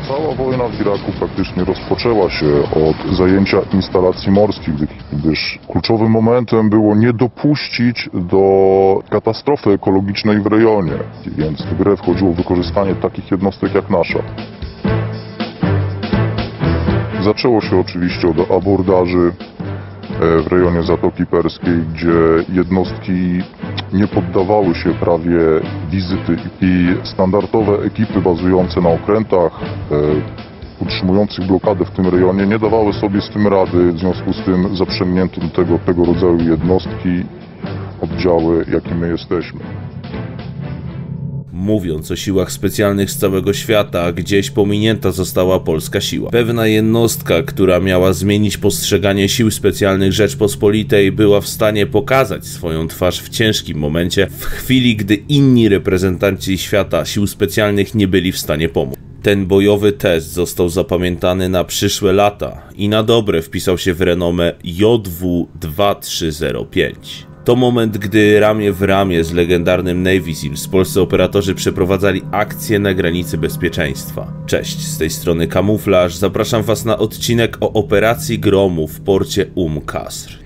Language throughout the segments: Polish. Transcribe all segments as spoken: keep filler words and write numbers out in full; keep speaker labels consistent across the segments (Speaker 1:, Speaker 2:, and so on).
Speaker 1: Cała wojna w Iraku praktycznie rozpoczęła się od zajęcia instalacji morskich, gdyż kluczowym momentem było nie dopuścić do katastrofy ekologicznej w rejonie, więc w grę wchodziło wykorzystanie takich jednostek jak nasza. Zaczęło się oczywiście od abordaży w rejonie Zatoki Perskiej, gdzie jednostki nie poddawały się prawie wizyty i standardowe ekipy bazujące na okrętach, e, utrzymujących blokadę w tym rejonie nie dawały sobie z tym rady, w związku z tym zaprzęgnięto do tego, tego rodzaju jednostki, oddziały, jakim my jesteśmy.
Speaker 2: Mówiąc o siłach specjalnych z całego świata, gdzieś pominięta została polska siła. Pewna jednostka, która miała zmienić postrzeganie sił specjalnych Rzeczpospolitej, była w stanie pokazać swoją twarz w ciężkim momencie, w chwili gdy inni reprezentanci świata sił specjalnych nie byli w stanie pomóc. Ten bojowy test został zapamiętany na przyszłe lata i na dobre wpisał się w renomę J W dwa trzy zero pięć. To moment, gdy ramię w ramię z legendarnym Navy Seals polscy operatorzy przeprowadzali akcję na granicy bezpieczeństwa. Cześć, z tej strony Kamuflaż, zapraszam was na odcinek o operacji Gromu w porcie Umm Qasr.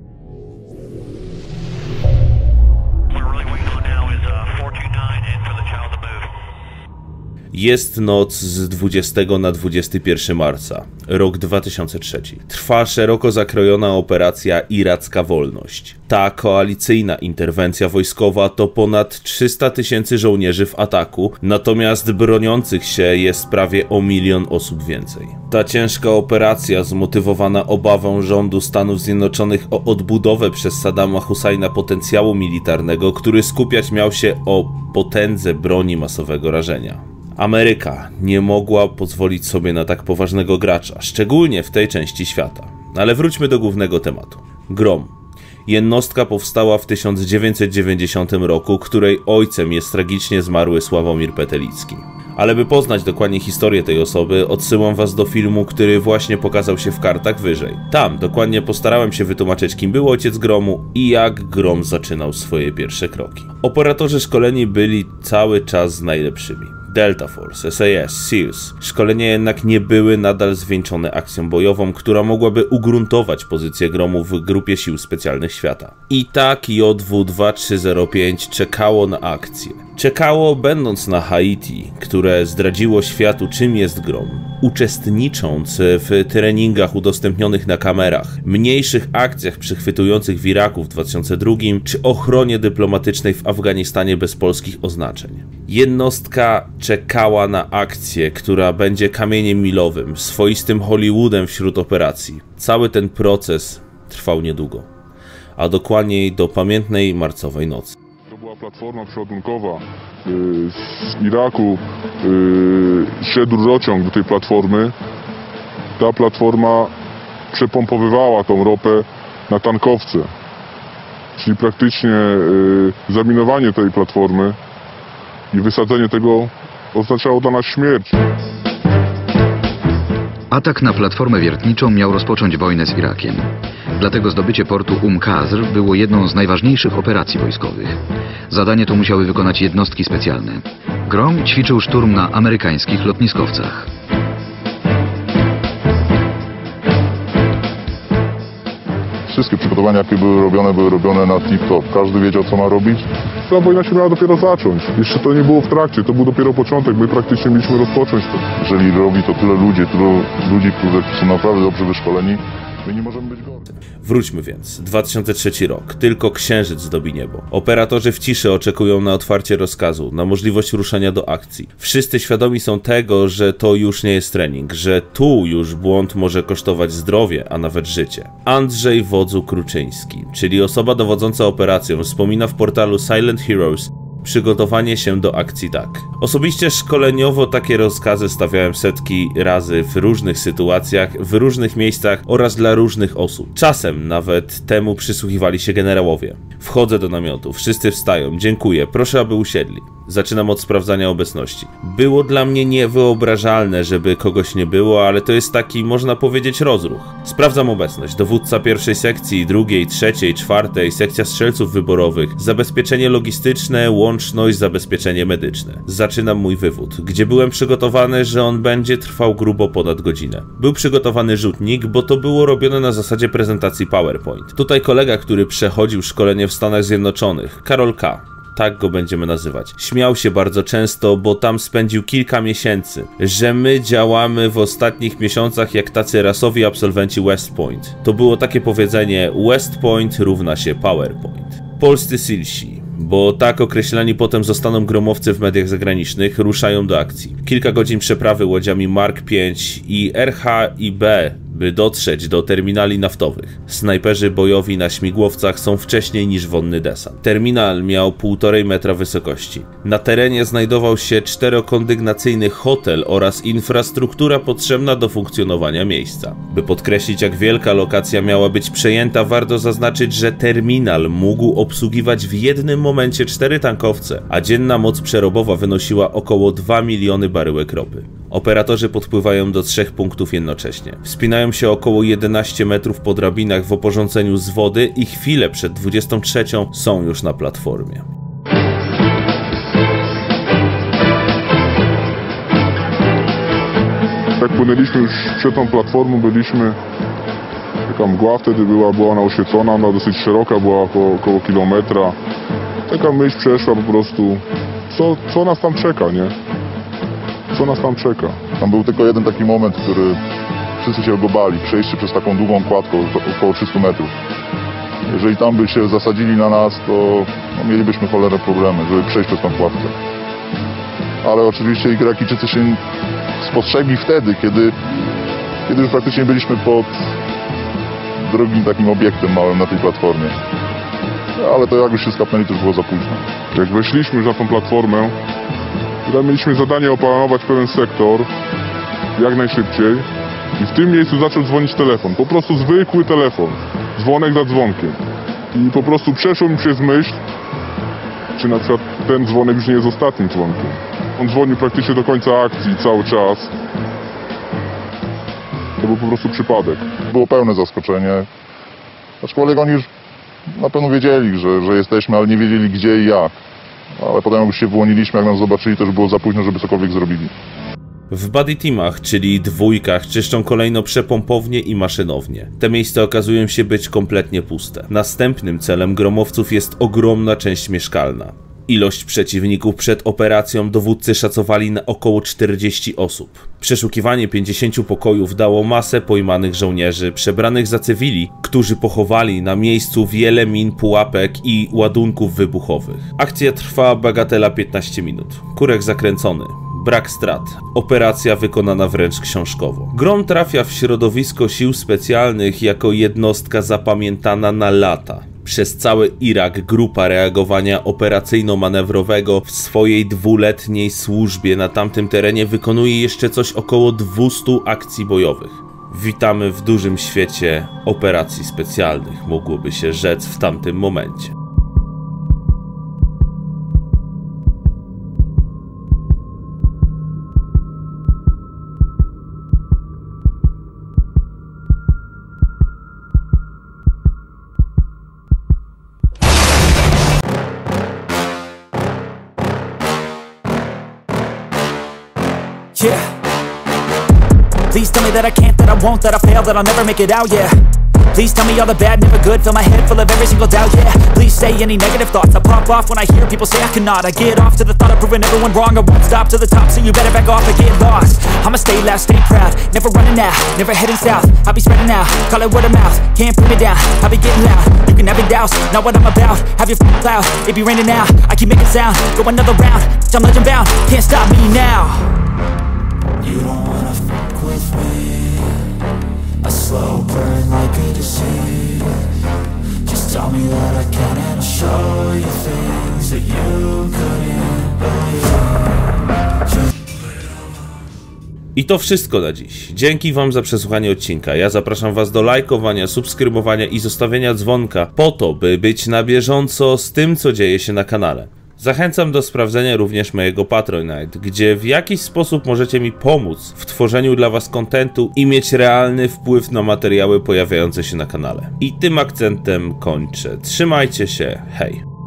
Speaker 2: Jest noc z dwudziestego na dwudziesty pierwszy marca, rok dwa tysiące trzeci. Trwa szeroko zakrojona operacja Iracka Wolność. Ta koalicyjna interwencja wojskowa to ponad trzysta tysięcy żołnierzy w ataku, natomiast broniących się jest prawie o milion osób więcej. Ta ciężka operacja, zmotywowana obawą rządu Stanów Zjednoczonych o odbudowę przez Saddama Husajna potencjału militarnego, który skupiać miał się o potędze broni masowego rażenia. Ameryka nie mogła pozwolić sobie na tak poważnego gracza, szczególnie w tej części świata. Ale wróćmy do głównego tematu. Grom. Jednostka powstała w tysiąc dziewięćset dziewięćdziesiątym roku, której ojcem jest tragicznie zmarły Sławomir Petelicki. Ale by poznać dokładnie historię tej osoby, odsyłam was do filmu, który właśnie pokazał się w kartach wyżej. Tam dokładnie postarałem się wytłumaczyć, kim był ojciec Gromu i jak Grom zaczynał swoje pierwsze kroki. Operatorzy szkoleni byli cały czas z najlepszymi. Delta Force, S A S, Seals. Szkolenia jednak nie były nadal zwieńczone akcją bojową, która mogłaby ugruntować pozycję Gromu w grupie sił specjalnych świata. I tak J W dwa trzy zero pięć czekało na akcję. Czekało, będąc na Haiti, które zdradziło światu, czym jest Grom, uczestnicząc w treningach udostępnionych na kamerach, mniejszych akcjach przychwytujących w Iraku w dwa tysiące drugim, czy ochronie dyplomatycznej w Afganistanie bez polskich oznaczeń. Jednostka czekała na akcję, która będzie kamieniem milowym, swoistym Hollywoodem wśród operacji. Cały ten proces trwał niedługo, a dokładniej do pamiętnej marcowej nocy.
Speaker 1: To była platforma przeładunkowa yy, z Iraku, yy, szedł rurociąg do tej platformy. Ta platforma przepompowywała tą ropę na tankowce, czyli praktycznie yy, zaminowanie tej platformy i wysadzenie tego oznaczało dla nas śmierć.
Speaker 3: Atak na platformę wiertniczą miał rozpocząć wojnę z Irakiem. Dlatego zdobycie portu Umm Qasr było jedną z najważniejszych operacji wojskowych. Zadanie to musiały wykonać jednostki specjalne. Grom ćwiczył szturm na amerykańskich lotniskowcach.
Speaker 1: Wszystkie przygotowania, jakie były robione, były robione na tip-top. Każdy wiedział, co ma robić. Ta wojna się miała dopiero zacząć. Jeszcze to nie było w trakcie, to był dopiero początek. My praktycznie mieliśmy rozpocząć to. Jeżeli robi to tyle ludzi, tyle ludzi, którzy są naprawdę dobrze wyszkoleni, my nie możemy być gorsi.
Speaker 2: Wróćmy więc. dwa tysiące trzeci rok. Tylko księżyc zdobi niebo. Operatorzy w ciszy oczekują na otwarcie rozkazu, na możliwość ruszenia do akcji. Wszyscy świadomi są tego, że to już nie jest trening, że tu już błąd może kosztować zdrowie, a nawet życie. Andrzej Wodzu Kruczyński, czyli osoba dowodząca operacją, wspomina w portalu Silent Heroes przygotowanie się do akcji tak. Osobiście szkoleniowo takie rozkazy stawiałem setki razy w różnych sytuacjach, w różnych miejscach oraz dla różnych osób. Czasem nawet temu przysłuchiwali się generałowie. Wchodzę do namiotu, wszyscy wstają, dziękuję, proszę aby usiedli. Zaczynam od sprawdzania obecności. Było dla mnie niewyobrażalne, żeby kogoś nie było, ale to jest taki, można powiedzieć, rozruch. Sprawdzam obecność. Dowódca pierwszej sekcji, drugiej, trzeciej, czwartej, sekcja strzelców wyborowych, zabezpieczenie logistyczne, łączność, zabezpieczenie medyczne. Zaczynam mój wywód, gdzie byłem przygotowany, że on będzie trwał grubo ponad godzinę. Był przygotowany rzutnik, bo to było robione na zasadzie prezentacji PowerPoint. Tutaj kolega, który przechodził szkolenie w Stanach Zjednoczonych, Karol K., tak go będziemy nazywać, śmiał się bardzo często, bo tam spędził kilka miesięcy, że my działamy w ostatnich miesiącach jak tacy rasowi absolwenci West Point. To było takie powiedzenie: West Point równa się PowerPoint. Polscy silsi, bo tak określani potem zostaną gromowcy w mediach zagranicznych, ruszają do akcji. Kilka godzin przeprawy łodziami Mark pięć i R H I B, by dotrzeć do terminali naftowych. Snajperzy bojowi na śmigłowcach są wcześniej niż wonny desant. Terminal miał półtorej metra wysokości. Na terenie znajdował się czterokondygnacyjny hotel oraz infrastruktura potrzebna do funkcjonowania miejsca. By podkreślić, jak wielka lokacja miała być przejęta, warto zaznaczyć, że terminal mógł obsługiwać w jednym momencie cztery tankowce, a dzienna moc przerobowa wynosiła około dwa miliony baryłek ropy. Operatorzy podpływają do trzech punktów jednocześnie. Wspinają się około jedenaście metrów po drabinach w oporządzeniu z wody i chwilę przed dwudziestą trzecią są już na platformie.
Speaker 1: Jak płynęliśmy już przed tą platformą, byliśmy, taka mgła wtedy była, była ona oświecona, ona dosyć szeroka, była około, około kilometra. Taka myśl przeszła po prostu, co, co nas tam czeka, nie? Co nas tam czeka?
Speaker 4: Tam był tylko jeden taki moment, który wszyscy się go bali, przejście przez taką długą kładką, około trzystu metrów. Jeżeli tam by się zasadzili na nas, to no, mielibyśmy cholerne problemy, żeby przejść przez tą kładkę. Ale oczywiście Irakijczycy się spostrzegli wtedy, kiedy, kiedy już praktycznie byliśmy pod drugim takim obiektem małym na tej platformie. Ale to jak już się skapnęli, to już było za późno.
Speaker 1: Jak weszliśmy już na tą platformę, tutaj mieliśmy zadanie opanować pewien sektor jak najszybciej i w tym miejscu zaczął dzwonić telefon. Po prostu zwykły telefon. Dzwonek za dzwonkiem. I po prostu przeszło mi przez myśl, czy na przykład ten dzwonek już nie jest ostatnim dzwonkiem. On dzwonił praktycznie do końca akcji cały czas. To był po prostu przypadek.
Speaker 4: Było pełne zaskoczenie. Aczkolwiek oni już na pewno wiedzieli, że, że jesteśmy, ale nie wiedzieli gdzie i jak. Ale potem jak już się wyłoniliśmy, jak nas zobaczyli, to już było za późno, żeby cokolwiek zrobili.
Speaker 2: W buddy teamach, czyli dwójkach, czyszczą kolejno przepompownie i maszynownie. Te miejsca okazują się być kompletnie puste. Następnym celem gromowców jest ogromna część mieszkalna. Ilość przeciwników przed operacją dowódcy szacowali na około czterdzieści osób. Przeszukiwanie pięćdziesięciu pokojów dało masę pojmanych żołnierzy przebranych za cywili, którzy pochowali na miejscu wiele min, pułapek i ładunków wybuchowych. Akcja trwa bagatela piętnaście minut. Kurek zakręcony. Brak strat. Operacja wykonana wręcz książkowo. Grom trafia w środowisko sił specjalnych jako jednostka zapamiętana na lata. Przez cały Irak grupa reagowania operacyjno-manewrowego w swojej dwuletniej służbie na tamtym terenie wykonuje jeszcze coś około dwustu akcji bojowych. Witamy w dużym świecie operacji specjalnych, mogłoby się rzec w tamtym momencie.
Speaker 5: Yeah. Please tell me that I can't, that I won't, that I fail, that I'll never make it out, yeah. Please tell me all the bad, never good, fill my head full of every single doubt, yeah. Please say any negative thoughts, I pop off when I hear people say I cannot. I get off to the thought of proving everyone wrong, I won't stop to the top, so you better back off and get lost. I'ma stay loud, stay proud, never running out, never heading south. I'll be spreading out, call it word of mouth, can't put me down, I'll be getting loud. You can have it douse, not what I'm about, have your f***ing cloud, it be raining now. I keep making sound, go another round, I'm legend bound, can't stop me now. You don't wanna fuck with me, a slow burn like a disease. Just tell me that I can and I'll show you things that you couldn't believe.
Speaker 2: I to wszystko na dziś. Dzięki wam za przesłuchanie odcinka. Ja zapraszam was do lajkowania, subskrybowania i zostawienia dzwonka po to, by być na bieżąco z tym, co dzieje się na kanale. Zachęcam do sprawdzenia również mojego Patronite, gdzie w jakiś sposób możecie mi pomóc w tworzeniu dla was kontentu i mieć realny wpływ na materiały pojawiające się na kanale. I tym akcentem kończę. Trzymajcie się, hej!